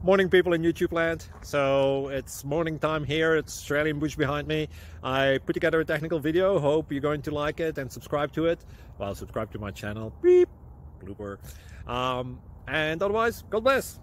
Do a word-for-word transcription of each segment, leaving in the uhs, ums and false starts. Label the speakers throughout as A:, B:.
A: Morning, people in YouTube land. So it's morning time here. It's Australian bush behind me. I put together a technical video. Hope you're going to like it and subscribe to it. Well, subscribe to my channel. Beep. Blooper. Um, and otherwise, God bless.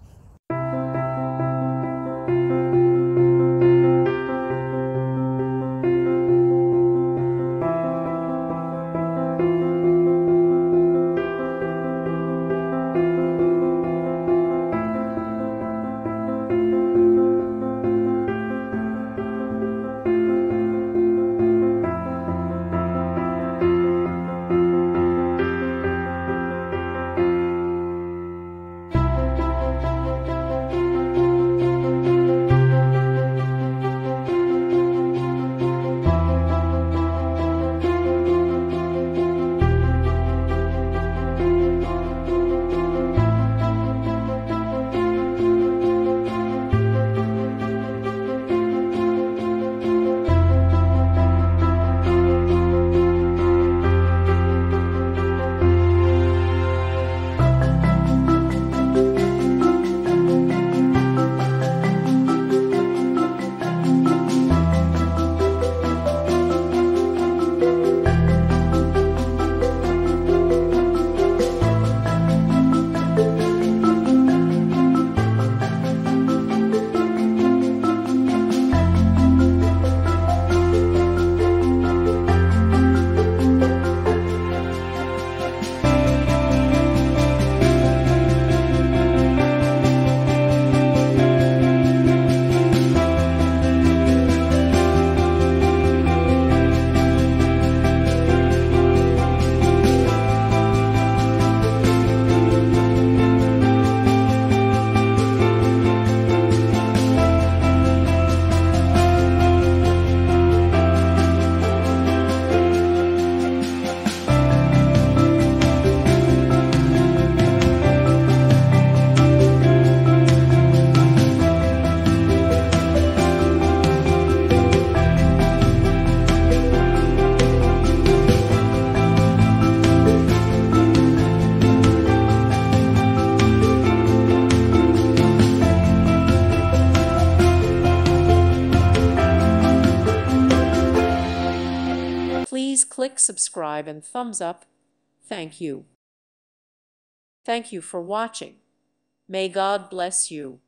B: Please click subscribe and thumbs up. Thank you. Thank you for watching. May God bless you.